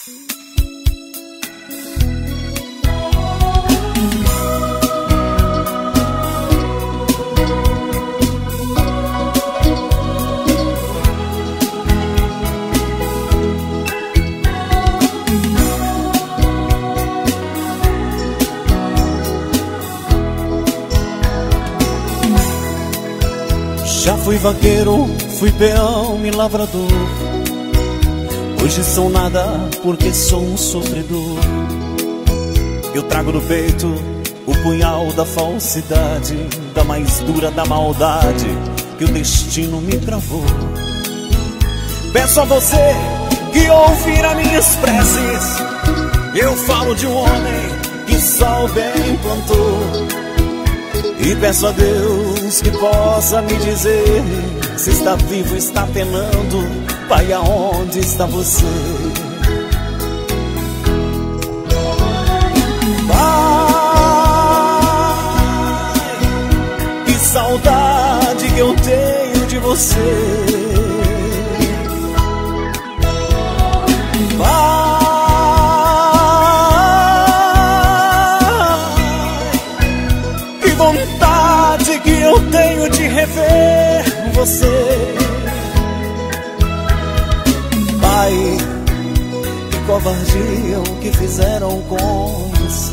Já fui vaqueiro, fui peão e lavrador. Hoje sou nada porque sou um sofredor. Eu trago no peito o punhal da falsidade, da mais dura da maldade que o destino me cravou. Peço a você que ouvir as minhas preces. Eu falo de um homem que só o bem plantou. E peço a Deus que possa me dizer se está vivo, está penando. Pai, aonde está você? Pai, que saudade que eu tenho de você. Vontade que eu tenho de rever você. Pai, que covardia o que fizeram com você.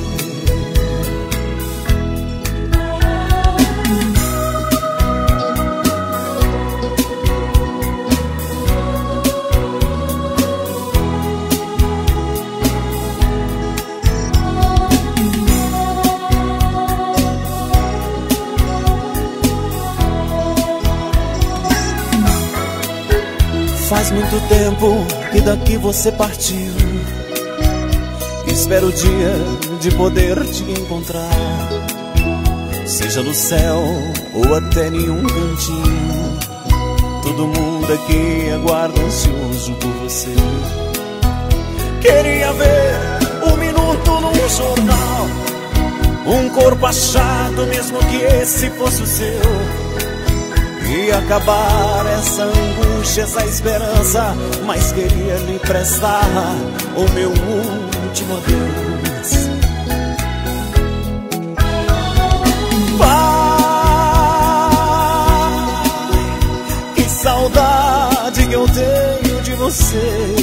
Faz muito tempo que daqui você partiu. Espero o dia de poder te encontrar, seja no céu ou até nenhum cantinho. Todo mundo aqui aguarda ansioso por você. Queria ver um minuto num jornal, um corpo achado, mesmo que esse fosse o seu. E acabar essa angústia, essa esperança, mas queria lhe prestar o meu último adeus. Pai, que saudade que eu tenho de você.